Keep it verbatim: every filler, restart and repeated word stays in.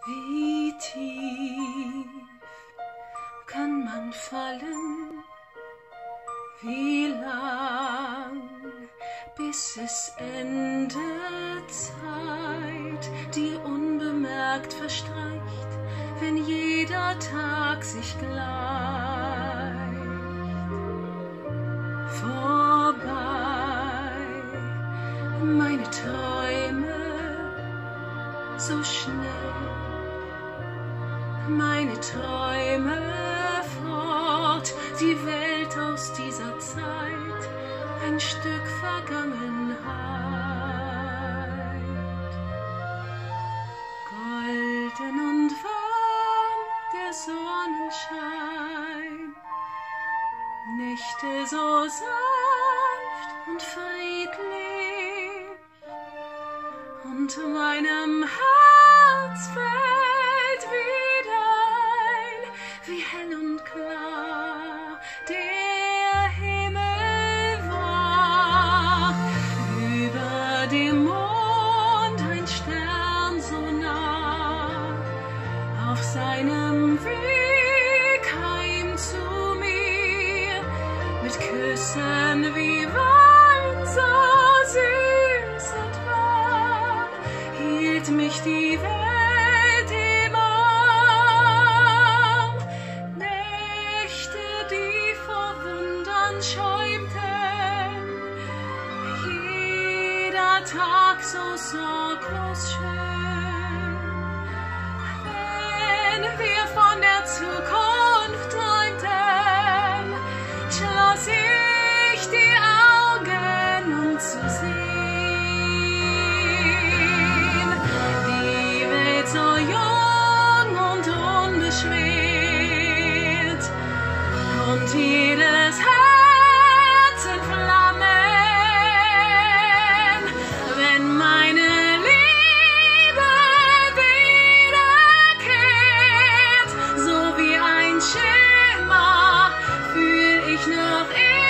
Wie tief kann man fallen? Wie lang, bis es endet? Zeit, die unbemerkt verstreicht, wenn jeder Tag sich gleicht. Vorbei, meine Träume, so schnell, meine Träume fort, die Welt aus dieser Zeit, ein Stück Vergangenheit. Golden und warm der Sonnenschein, Nächte so sanft und friedlich, und meinem Herz fällt wieder ein, wie hell und klar der Himmel war. Über dem Mond ein Stern so nah, auf seinem Weg heim zu mir, mit Küssen wie Wein so süß und warm, hielt mich die Welt im Arm. Nächte, die vor Wundern schäumten, jeder Tag so sorglos schön. Wenn wir von der Zukunft träumten, schloss ich die Augen, um zu sehen, die Welt so jung und unbeschwert, und jedes Herz in Flammen, wenn meine Liebe wiederkehrt, so wie ein Schimmer fühl ich noch